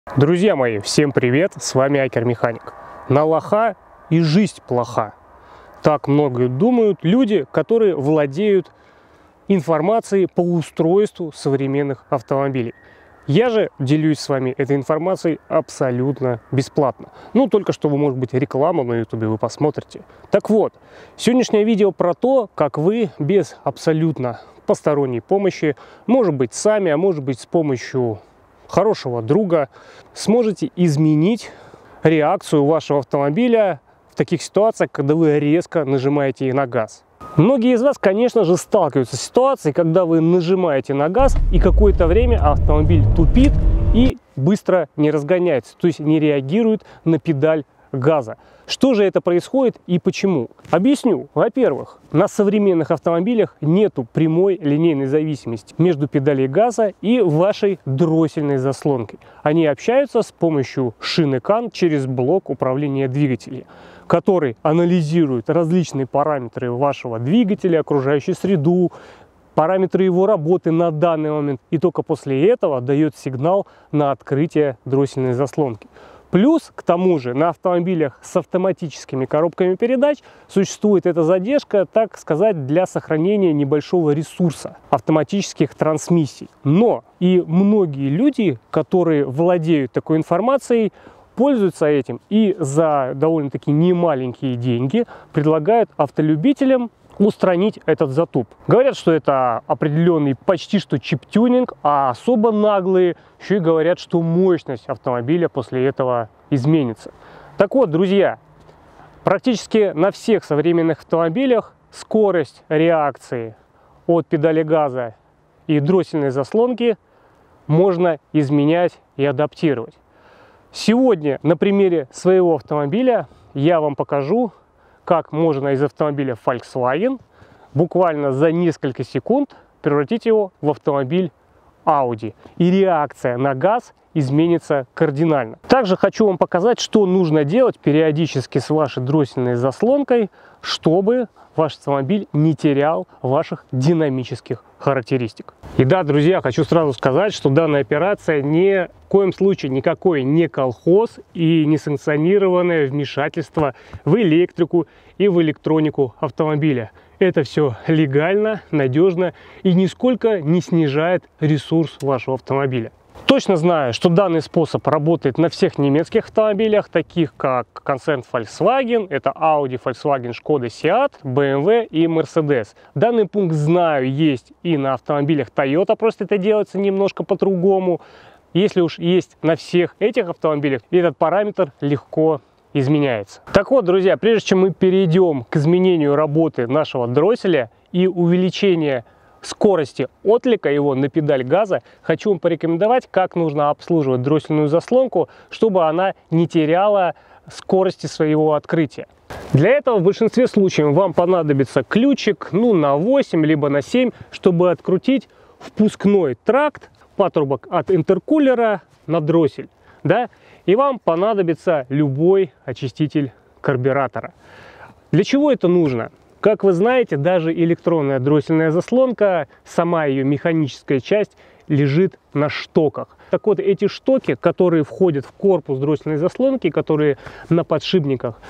Друзья мои, всем привет, с вами Акер Механик. На лоха и жизнь плоха. Так много думают люди, которые владеют информацией по устройству современных автомобилей. Я же делюсь с вами этой информацией абсолютно бесплатно. Ну, только что вы, может быть, рекламу на YouTube вы посмотрите. Так вот, сегодняшнее видео про то, как вы без абсолютно посторонней помощи, может быть, сами, а может быть, с помощью хорошего друга, сможете изменить реакцию вашего автомобиля в таких ситуациях, когда вы резко нажимаете на газ. Многие из вас, конечно же, сталкиваются с ситуацией, когда вы нажимаете на газ и какое-то время автомобиль тупит и быстро не разгоняется, то есть не реагирует на педаль газа. Что же это происходит и почему? Объясню. Во-первых, на современных автомобилях нету прямой линейной зависимости между педалью газа и вашей дроссельной заслонкой. Они общаются с помощью шины КАН через блок управления двигателем, который анализирует различные параметры вашего двигателя, окружающую среду, параметры его работы на данный момент, и только после этого дает сигнал на открытие дроссельной заслонки. Плюс, к тому же, на автомобилях с автоматическими коробками передач существует эта задержка, так сказать, для сохранения небольшого ресурса автоматических трансмиссий. Но и многие люди, которые владеют такой информацией, пользуются этим и за довольно-таки немаленькие деньги предлагают автолюбителям устранить этот затуп. Говорят, что это определенный почти что чип-тюнинг, а особо наглые еще и говорят, что мощность автомобиля после этого изменится. Так вот, друзья, практически на всех современных автомобилях скорость реакции от педали газа и дроссельной заслонки можно изменять и адаптировать. Сегодня на примере своего автомобиля я вам покажу, как можно из автомобиля Volkswagen буквально за несколько секунд превратить его в автомобиль Audi. И реакция на газ изменится кардинально. Также хочу вам показать, что нужно делать периодически с вашей дроссельной заслонкой, чтобы ваш автомобиль не терял ваших динамических характеристик. И да, друзья, хочу сразу сказать, что данная операция ни в коем случае никакой не колхоз и не санкционированное вмешательство в электрику и в электронику автомобиля. Это все легально, надежно и нисколько не снижает ресурс вашего автомобиля. Точно знаю, что данный способ работает на всех немецких автомобилях, таких как концерн Volkswagen, это Audi, Volkswagen, Skoda, Seat, BMW и Mercedes. Данный пункт, знаю, есть и на автомобилях Toyota, просто это делается немножко по-другому. Если уж есть на всех этих автомобилях, этот параметр легко изменяется. Так вот, друзья, прежде чем мы перейдем к изменению работы нашего дросселя и увеличению скорости отклика его на педаль газа, хочу вам порекомендовать, как нужно обслуживать дроссельную заслонку, чтобы она не теряла скорости своего открытия. Для этого в большинстве случаев вам понадобится ключик на 8 либо на 7, чтобы открутить впускной тракт патрубок от интеркулера на дроссель. Да? И вам понадобится любой очиститель карбюратора. Для чего это нужно? Как вы знаете, даже электронная дроссельная заслонка, сама ее механическая часть, лежит на штоках. Так вот, эти штоки, которые входят в корпус дроссельной заслонки, которые на подшипниках,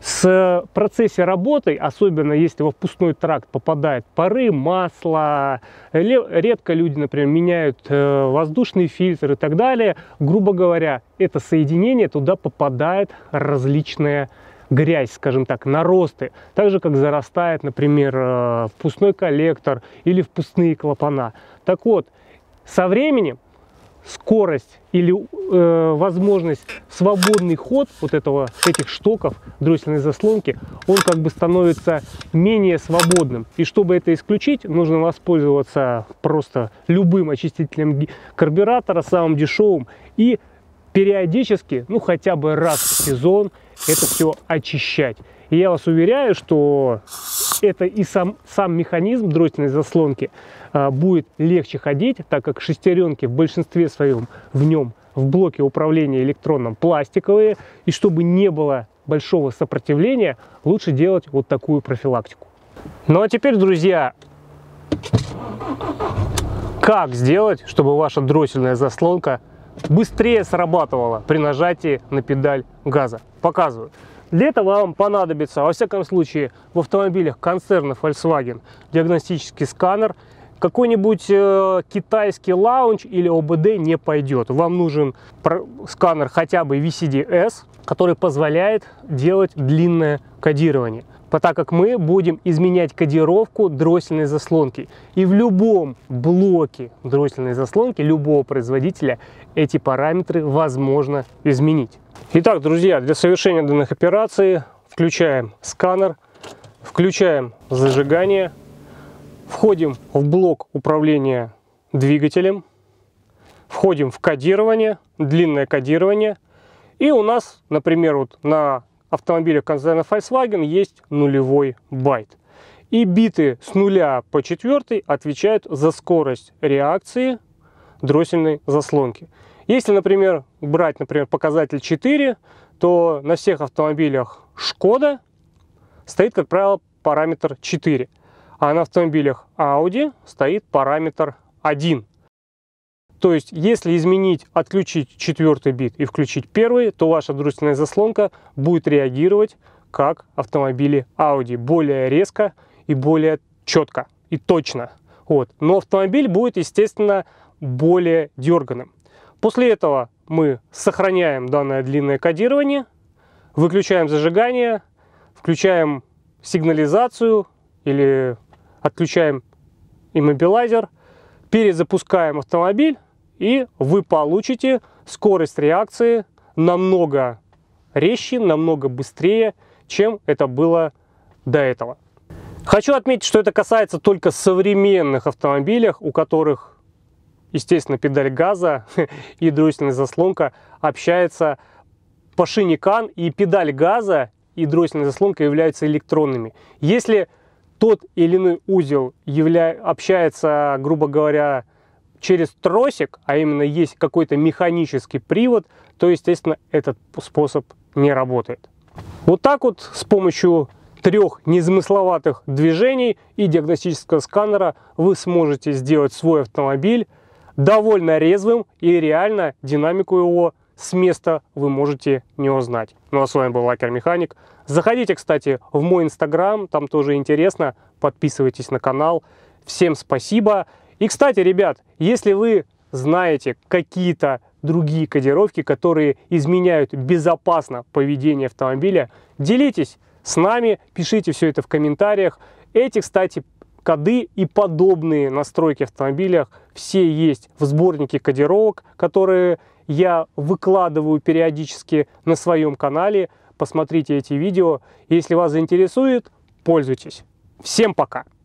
в процессе работы, особенно если во впускной тракт попадают пары, масло, редко люди, например, меняют воздушный фильтр и так далее, грубо говоря, это соединение, туда попадает различная грязь, скажем так, наросты, так же как зарастает, например, впускной коллектор или впускные клапана. Так вот, со временем скорость или возможность свободный ход этих штоков дроссельной заслонки, он как бы становится менее свободным. И чтобы это исключить, нужно воспользоваться просто любым очистителем карбюратора, самым дешевым, и периодически, хотя бы раз в сезон, это все очищать. И я вас уверяю, что это и сам механизм дроссельной заслонки будет легче ходить, так как шестеренки в большинстве своем в блоке управления электронном пластиковые, и чтобы не было большого сопротивления, лучше делать вот такую профилактику. Ну а теперь, друзья, как сделать, чтобы ваша дроссельная заслонка быстрее срабатывала при нажатии на педаль газа. Показываю. Для этого вам понадобится, во всяком случае, в автомобилях концерна Volkswagen диагностический сканер. Какой-нибудь китайский лаунч или ОБД не пойдет. Вам нужен сканер хотя бы VCD-S, который позволяет делать длинное кодирование, так как мы будем изменять кодировку дроссельной заслонки. И в любом блоке дроссельной заслонки любого производителя эти параметры возможно изменить. Итак, друзья, для совершения данных операций включаем сканер, включаем зажигание, входим в блок управления двигателем, входим в кодирование, длинное кодирование. И у нас, например, вот на автомобилях концерна Volkswagen есть нулевой байт. И биты с 0 по 4 отвечают за скорость реакции дроссельной заслонки. Если, например, брать, показатель 4, то на всех автомобилях Шкода стоит, как правило, параметр 4. А на автомобилях Audi стоит параметр 1. То есть, если изменить, отключить 4 бит и включить 1, то ваша дроссельная заслонка будет реагировать как автомобили Audi. Более резко и более четко и точно. Вот. Но автомобиль будет, естественно, более дерганым. После этого мы сохраняем данное длинное кодирование, выключаем зажигание, включаем сигнализацию или отключаем иммобилайзер, перезапускаем автомобиль, и вы получите скорость реакции намного резче, намного быстрее, чем это было до этого. Хочу отметить, что это касается только современных автомобилей, у которых, естественно, педаль газа и дроссельная заслонка общаются по шине CAN, и педаль газа и дроссельная заслонка являются электронными. Если тот или иной узел общается, грубо говоря, через тросик, а именно есть какой-то механический привод, то, естественно, этот способ не работает. Вот так вот с помощью 3 незамысловатых движений и диагностического сканера вы сможете сделать свой автомобиль довольно резвым, и реально динамику его с места вы можете не узнать. Ну а с вами был Акер Механик. Заходите, кстати, в мой инстаграм, там тоже интересно. Подписывайтесь на канал. Всем спасибо. И, кстати, ребят, если вы знаете какие-то другие кодировки, которые изменяют безопасно поведение автомобиля, делитесь с нами, пишите все это в комментариях. Эти, кстати, коды и подобные настройки автомобиля все есть в сборнике кодировок, которые я выкладываю периодически на своем канале. Посмотрите эти видео. Если вас заинтересует, пользуйтесь. Всем пока!